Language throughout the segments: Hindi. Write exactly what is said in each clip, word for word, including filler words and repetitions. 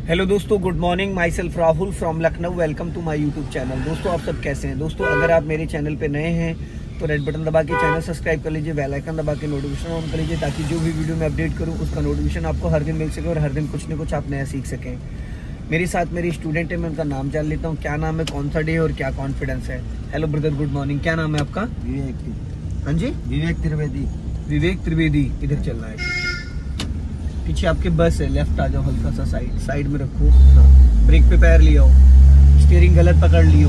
हेलो दोस्तों, good morning. Myself Rahul from Lucknow. Welcome to my YouTube channel. दोस्तों, आप सब कैसे हैं? दोस्तों, अगर आप मेरे चैनल पे नए हैं तो रेड बटन दबा के चैनल सब्सक्राइब कर लीजिए, बेल आइकन दबा के नोटिफिकेशन ऑन कर लीजिए, ताकि जो भी वीडियो मैं अपडेट करूं उसका नोटिफिकेशन आपको हर दिन मिल सके और हर दिन कुछ न कुछ आप नया सीख सकें। मेरे साथ मेरी स्टूडेंट है, मैं उनका नाम जान लेता हूँ। क्या नाम है, कौन सा डे और क्या कॉन्फिडेंस है? Hello brother, good morning. क्या नाम है आपका? विवेक। हाँ जी, विवेक त्रिवेदी। विवेक त्रिवेदी। इधर चलना है, पीछे आपके बस है, लेफ्ट आ जाओ, हल्का सा साइड साइड में रखो। हाँ, ब्रेक पे पैर लिया हो, स्टीयरिंग गलत पकड़ लियो।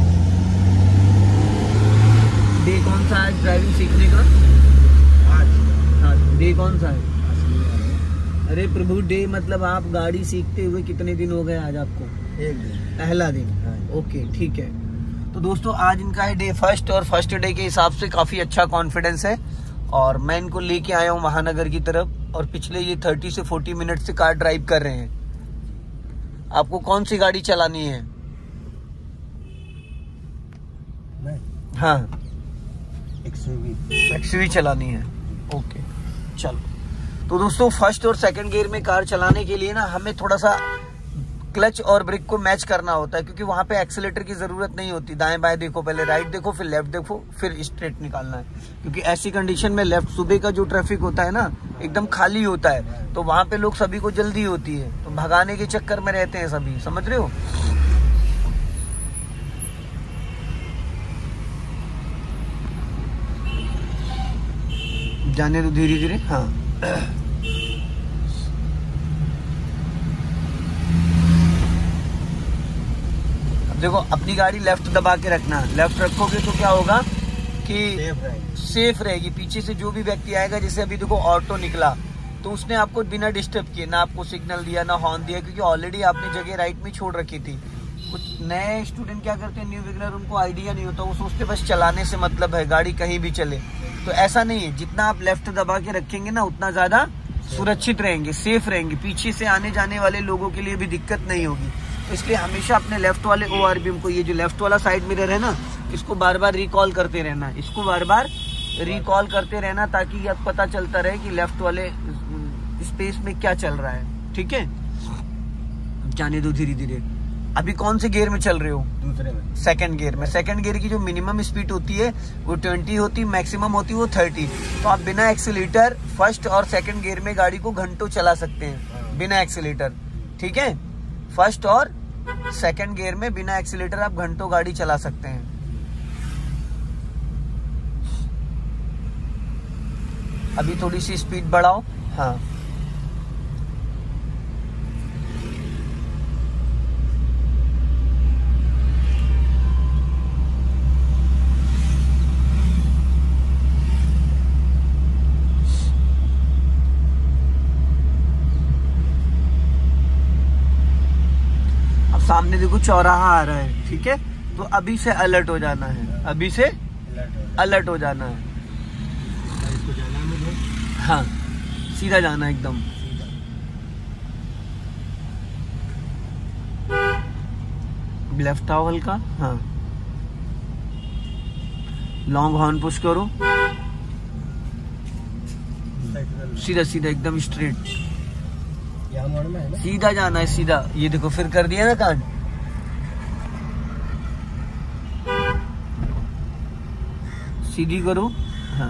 डे कौन सा है ड्राइविंग सीखने का? आज। हाँ, डे कौन सा है? अरे प्रभु, डे मतलब आप गाड़ी सीखते हुए कितने दिन हो गए आज आपको? एक दिन। पहला दिन। हाँ। ओके, ठीक है। तो दोस्तों, आज इनका है डे फर्स्ट, और फर्स्ट डे के हिसाब से काफी अच्छा कॉन्फिडेंस है। और मैं इनको लेके आया हूँ महानगर की तरफ, और पिछले ये तीस से चालीस मिनट से कार ड्राइव कर रहे हैं। आपको कौन सी गाड़ी चलानी है? मैं हाँ, एक्सयूवी एक्सयूवी चलानी है। ओके, चलो। तो दोस्तों, फर्स्ट और सेकंड गियर में कार चलाने के लिए ना हमें थोड़ा सा क्लच और ब्रेक को मैच करना होता है, क्योंकि वहां पे एक्सीलेटर की जरूरत नहीं होती। दाएं बाएं देखो, पहले राइट देखो, फिर लेफ्ट देखो, फिर स्ट्रेट निकालना है। क्योंकि ऐसी कंडीशन में लेफ्ट, सुबह का जो ट्रैफिक होता है ना, एकदम खाली होता है, तो वहां पे लोग सभी को जल्दी होती है, तो भगाने के चक्कर में रहते हैं सभी, समझ रहे हो? जाने दो धीरे धीरे। हाँ, देखो, अपनी गाड़ी लेफ्ट दबा के रखना। लेफ्ट रखोगे तो क्या होगा कि सेफ रहेगी। सेफ रहेगी। पीछे से जो भी व्यक्ति आएगा, जैसे अभी देखो ऑटो निकला, तो उसने आपको बिना डिस्टर्ब किए ना आपको सिग्नल दिया ना हॉर्न दिया, क्योंकि ऑलरेडी आपने जगह राइट में छोड़ रखी थी। कुछ नए स्टूडेंट क्या करते हैं, न्यू बिगिनर, उनको आइडिया नहीं होता, वो सोचते बस चलाने से मतलब है, गाड़ी कहीं भी चले। तो ऐसा नहीं है। जितना आप लेफ्ट दबा के रखेंगे ना, उतना ज्यादा सुरक्षित रहेंगे, सेफ रहेंगे। पीछे से आने जाने वाले लोगों के लिए भी दिक्कत नहीं होगी। तो इसलिए हमेशा अपने लेफ्ट वाले ओआरबीएम को, ये जो लेफ्ट वाला साइड मिरर है ना, इसको बार बार रिकॉल करते रहना। इसको बार बार रिकॉल करते रहना, ताकि यह पता चलता रहे कि लेफ्ट वाले स्पेस में क्या चल रहा है। ठीक है, जाने दो धीरे धीरे। अभी कौन से गियर में चल रहे हो? दूसरे में, सेकंड गियर में। सेकंड गियर की जो मिनिमम स्पीड होती है वो बीस होती, मैक्सिमम होती है वो तीस। तो आप बिना एक्सीलेटर फर्स्ट और सेकंड गियर में गाड़ी को घंटों चला सकते हैं बिना एक्सीलेटर। ठीक है, फर्स्ट और सेकंड गियर में बिना एक्सीलेटर आप घंटों गाड़ी चला सकते हैं। अभी थोड़ी सी स्पीड बढ़ाओ। हाँ, सामने देखो चौराहा आ रहा है। ठीक है, तो अभी से अलर्ट हो जाना है, अभी से अलर्ट हो जाना है। इसको जाना है मुझे। हाँ, सीधा जाना है एकदम। लेफ्ट आओ हल्का। हाँ, लॉन्ग हॉर्न पुश करो, सीधा सीधा एकदम स्ट्रेट। यहाँ मोड़ में है ना? सीधा जाना है, सीधा। ये देखो, फिर कर दिया ना कांड। सीधी करो। हाँ,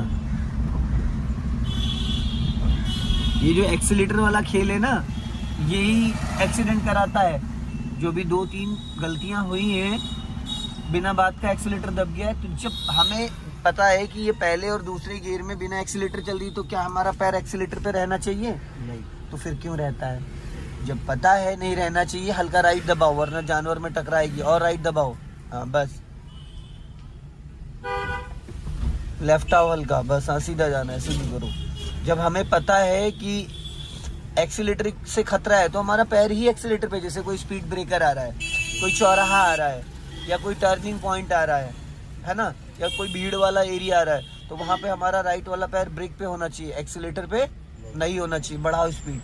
ये जो एक्सीलेटर वाला खेल है ना, यही एक्सीडेंट कराता है। जो भी दो तीन गलतियां हुई हैं, बिना बात का एक्सीलेटर दब गया है। तो जब हमें पता है कि ये पहले और दूसरे गियर में बिना एक्सीलेटर चल रही, तो क्या हमारा पैर एक्सीलेटर पे रहना चाहिए? नहीं। तो फिर क्यों रहता है? जब पता है नहीं रहना चाहिए, हल्का राइट दबाओ, वरना जानवर में टकराएगी। और राइट दबाओ। हाँ, बस। लेफ्ट आओ हल्का, बस। हाँ, सीधा जाना है, सीधी करो। जब हमें पता है कि एक्सीलेटर से खतरा है, तो हमारा पैर ही एक्सीलेटर पे, जैसे कोई स्पीड ब्रेकर आ रहा है, कोई चौराहा आ रहा है, या कोई टर्निंग पॉइंट आ रहा है है ना, या कोई भीड़ वाला एरिया आ रहा है, तो वहां पे हमारा राइट वाला पैर ब्रेक पे होना चाहिए, एक्सीलेटर पे नहीं होना चाहिए। बढ़ाओ स्पीड,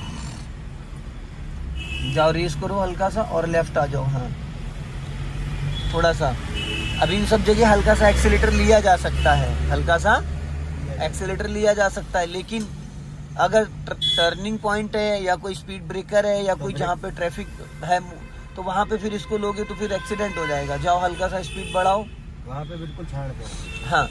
जाओ, रेस करो हल्का सा, और लेफ्ट आ जाओ। हाँ, थोड़ा सा। अभी इन सब जगह हल्का सा एक्सीलेटर लिया जा सकता है, हल्का सा एक्सीलेटर लिया जा सकता है, लेकिन अगर टर्निंग पॉइंट है या कोई स्पीड ब्रेकर है या कोई जहाँ पे ट्रैफिक है तो वहाँ पे फिर इसको लोगे तो फिर एक्सीडेंट हो जाएगा। जाओ हल्का सा स्पीड बढ़ाओ, वहाँ पे बिल्कुल छाड़ दो। हाँ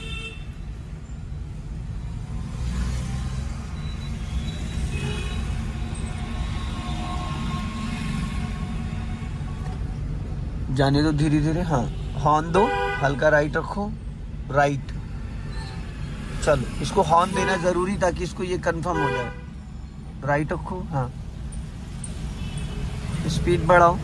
जाने दो धीरे धीरे। हाँ हॉर्न दो, हल्का राइट रखो, राइट। चलो इसको हॉर्न देना जरूरी ताकि इसको ये कंफर्म हो जाए। राइट रखो, हाँ स्पीड बढ़ाओ।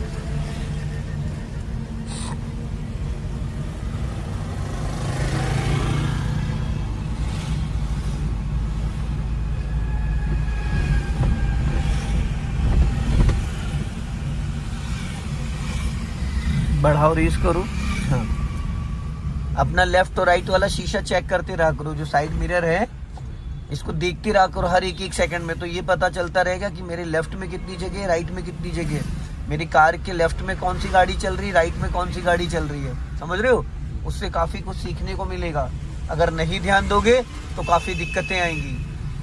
बढ़ाओ, रेस करो। हाँ अपना लेफ्ट और राइट वाला शीशा चेक करते रहा करो, जो साइड मिरर है इसको देखते रहा करो हर एक एक सेकंड में, तो ये पता चलता रहेगा कि मेरे लेफ्ट में कितनी जगह है, राइट में कितनी जगह है, मेरी कार के लेफ्ट में कौन सी गाड़ी चल रही है, राइट में कौन सी गाड़ी चल रही है। समझ रहे हो? उससे काफी कुछ सीखने को मिलेगा। अगर नहीं ध्यान दोगे तो काफी दिक्कतें आएंगी।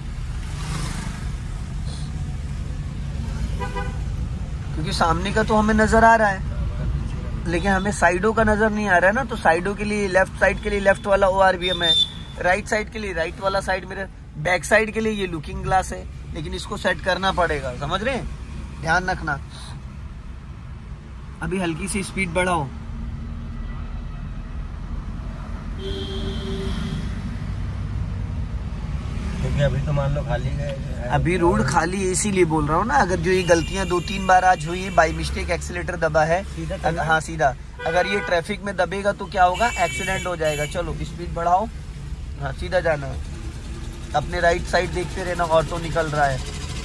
क्योंकि सामने का तो हमें नजर आ रहा है लेकिन हमें साइडों का नजर नहीं आ रहा है ना, तो साइडों के लिए लेफ्ट साइड के लिए लेफ्ट वाला ओ आर बी एम है, राइट साइड के लिए राइट वाला साइड मिरर, बैक साइड के लिए ये लुकिंग ग्लास है, लेकिन इसको सेट करना पड़ेगा। समझ रहे हैं? ध्यान रखना। अभी हल्की सी स्पीड बढ़ाओ। क्योंकि अभी तो मान लो खाली है, अभी रोड खाली है इसीलिए बोल रहा हूँ ना। अगर जो ये गलतियां दो तीन बार आज हुई है, बाई मिस्टेक एक्सीलेटर दबा है, अगर, हाँ सीधा, अगर ये ट्रैफिक में दबेगा तो क्या होगा, एक्सीडेंट हो जाएगा। चलो स्पीड बढ़ाओ, हाँ सीधा जाना है। अपने राइट साइड देखते रहना, ऑटो निकल रहा है।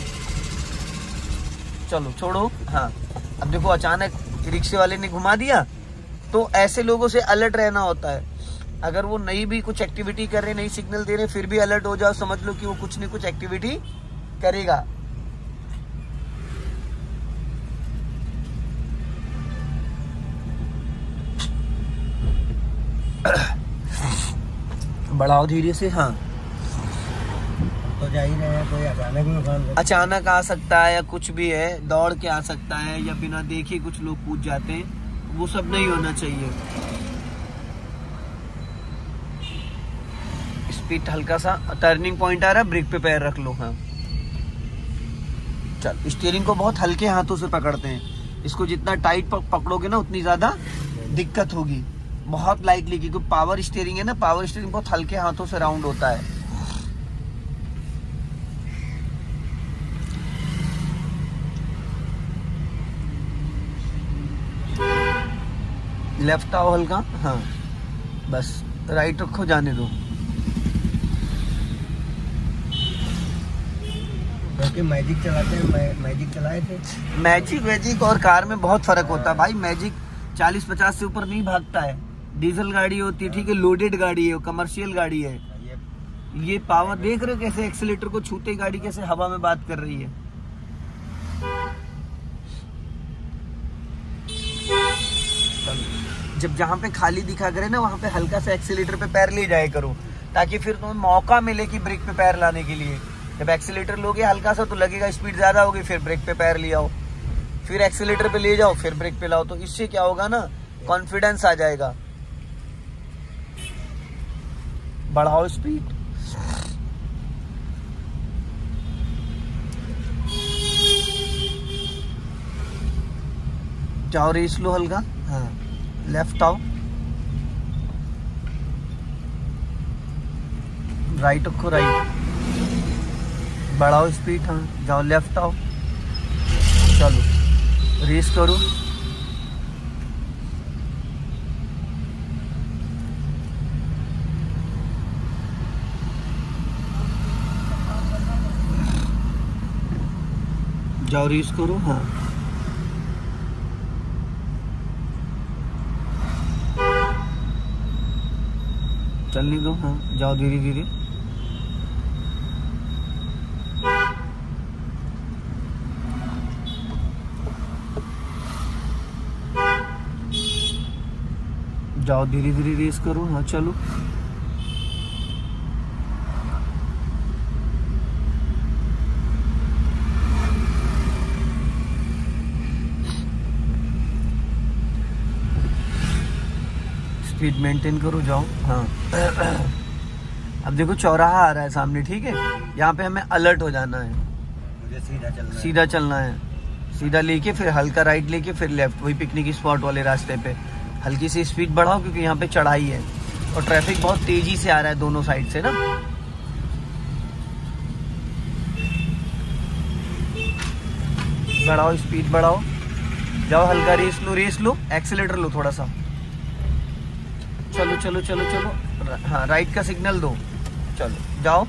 चलो छोड़ो। हाँ अब देखो अचानक रिक्शे वाले ने घुमा दिया, तो ऐसे लोगों से अलर्ट रहना होता है। अगर वो नई भी कुछ एक्टिविटी कर रहे, नई सिग्नल दे रहे, फिर भी अलर्ट हो जाओ, समझ लो कि वो कुछ न कुछ एक्टिविटी करेगा। बढ़ाओ धीरे से। हाँ तो जा ही रहे हैं, कोई अचानक में उठान अचानक आ सकता है या कुछ भी है, दौड़ के आ सकता है या बिना देखे कुछ लोग कूद जाते हैं, वो सब नहीं होना चाहिए। स्पीड हल्का सा, टर्निंग पॉइंट आ रहा है, ब्रेक पे पैर रख लो। हाँ चल, स्टीयरिंग को बहुत हल्के हाथों से पकड़ते हैं। इसको जितना टाइट पकड़ोगे ना उतनी ज्यादा दिक्कत होगी। बहुत लाइटली, क्योंकि पावर स्टीयरिंग है ना, पावर स्टीयरिंग बहुत हल्के हाथों से राउंड होता है। लेफ्ट आओ हल्का, हाँ बस राइट रखो, जाने दो। क्योंकि मैजिक चलाते हैं, मै, मैजिक चलाए थे। मैजिक वैजिक और कार में बहुत फर्क होता है भाई। मैजिक चालीस पचास से ऊपर नहीं भागता है, डीजल गाड़ी होती है, ठीक है, लोडेड गाड़ी है, कमर्शियल गाड़ी है। ये, ये पावर देख रहे हो कैसे एक्सीलेटर को छूते गाड़ी कैसे हवा में बात कर रही है। जब जहाँ पे खाली दिखा करे ना, वहाँ पे हल्का सा एक्सीलेटर पे पैर ले जाया करो, ताकि फिर तुम्हें मौका मिले कि ब्रेक पे पैर लाने के लिए। जब एक्सीलेटर लोगे हल्का सा तो लगेगा स्पीड ज्यादा होगी, फिर ब्रेक पे पैर ले आओ, फिर एक्सीलेटर पे ले जाओ, फिर ब्रेक पे लाओ, तो इससे क्या होगा ना, कॉन्फिडेंस आ जाएगा। बढ़ाओ स्पीड। जाओ रेस लो हल्का, हाँ लेफ्ट आओ, राइट रखो, राइट। बढ़ाओ स्पीड, हाँ जाओ लेफ्ट आओ। चलो रेस करो। जाओ रेस करो, हाँ चलने दो, हाँ जाओ धीरे धीरे। जाओ धीरे धीरे रेस करो, हाँ चलो। स्पीड मेंटेन करो, जाओ। हाँ अब देखो चौराहा आ रहा है सामने, ठीक है, यहाँ पे हमें अलर्ट हो जाना है, मुझे सीधा चलना है। सीधा चलना है, सीधा लेके फिर हल्का राइट लेके फिर लेफ्ट, वही पिकनिक स्पॉट वाले रास्ते पे। हल्की सी स्पीड बढ़ाओ क्योंकि यहाँ पे चढ़ाई है और ट्रैफिक बहुत तेजी से आ रहा है दोनों साइड से ना। बढ़ाओ स्पीड बढ़ाओ, जाओ हल्का रेस लो, रेस लो, एक्सीलेटर लो थोड़ा सा, चलो चलो चलो चलो। हाँ राइट का सिग्नल दो, चलो जाओ,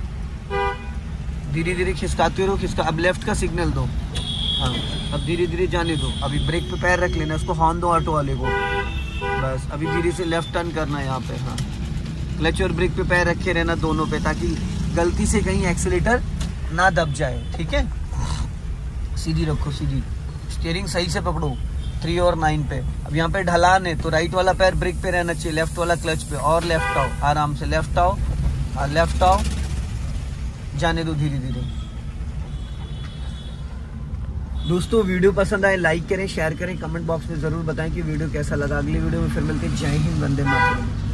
धीरे धीरे खिसकाते रहो, खिसका। अब लेफ्ट का सिग्नल दो, हाँ अब धीरे धीरे जाने दो। अभी ब्रेक पे पैर रख लेना, उसको हॉर्न दो ऑटो वाले को, बस। अभी धीरे से लेफ्ट टर्न करना है यहाँ पे। हाँ क्लच और ब्रेक पे पैर रखे रहना दोनों पे, ताकि गलती से कहीं एक्सीलेटर ना दब जाए, ठीक है। सीधी रखो, सीधी, स्टीयरिंग सही से पकड़ो, थ्री और नाइन पे। अब यहाँ पे ढलान है तो राइट वाला पैर ब्रेक पे रहना चाहिए, लेफ्ट वाला क्लच पे, और लेफ्ट आओ आराम से, लेफ्ट आओ, हाँ लेफ्ट आओ, जाने दो धीरे धीरे। दोस्तों वीडियो पसंद आए लाइक करें, शेयर करें, कमेंट बॉक्स में जरूर बताएं कि वीडियो कैसा लगा। अगली वीडियो में फिर मिलते हैं। जय हिंद, वंदे मातरम।